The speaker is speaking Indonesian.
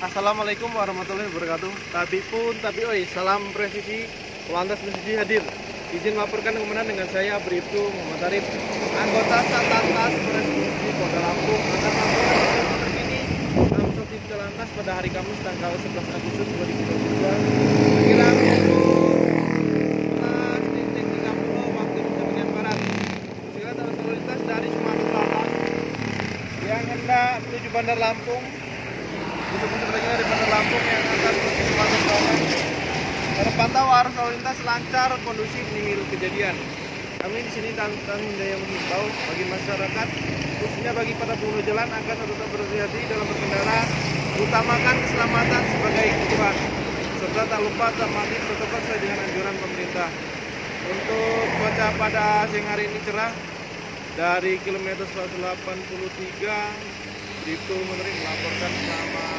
Assalamualaikum warahmatullahi wabarakatuh. Salam presisi, lantas presisi hadir. Izin melaporkan komandan dengan saya Bribtu Muhammad Arif, anggota Satlantas Presisi Kota Lampung akan melaporkan terkini Amsel Lantas pada hari Kamis tanggal 11 Agustus 2022 sekira pukul 11.30 waktu Indonesia bagian barat. Segala arus lalu lintas dari Sumatera Selatan yang hendak menuju Bandar Lampung, untuk sebagian dari Bandar Lampung yang akan menuju Sumatera Selatan, terpantau arus lalu lintas lancar, kondusif, nihil kejadian. Kami di sini dan menjaya menghimbau bagi masyarakat, khususnya bagi para pengguna jalan, agar tetap berhati-hati dalam berkendara, utamakan keselamatan sebagai kebutuhan, serta tak lupa taati protokol sesuai dengan anjuran pemerintah. Untuk cuaca pada siang hari ini cerah. Dari kilometer 183, Bribtu melaporkan selamat